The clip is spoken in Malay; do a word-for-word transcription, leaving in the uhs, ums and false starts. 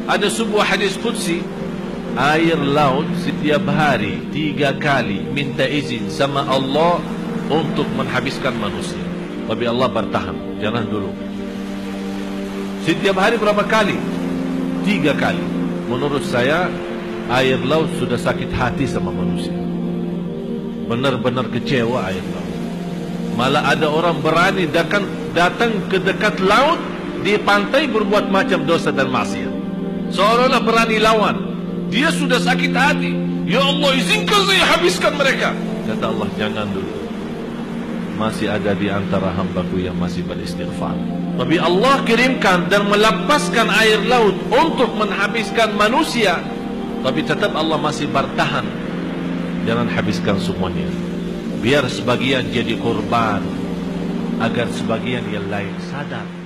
Ada sebuah hadis qudsi, air laut setiap hari tiga kali minta izin sama Allah untuk menghabiskan manusia. Tapi Allah bertahan, jangan dulu. Setiap hari berapa kali? Tiga kali. Menurut saya, air laut sudah sakit hati sama manusia. Benar-benar kecewa air laut. Malah ada orang berani datang, datang ke dekat laut di pantai berbuat macam dosa dan maksiat. Seolah-olah berani lawan. Dia sudah sakit hati. Ya Allah, izinkan saya habiskan mereka. Kata Allah, jangan dulu. Masih ada di antara hambaku yang masih beristighfar. Tapi Allah kirimkan dan melepaskan air laut untuk menghabiskan manusia. Tapi tetap Allah masih bertahan. Jangan habiskan semuanya. Biar sebagian jadi korban, agar sebagian yang lain sadar.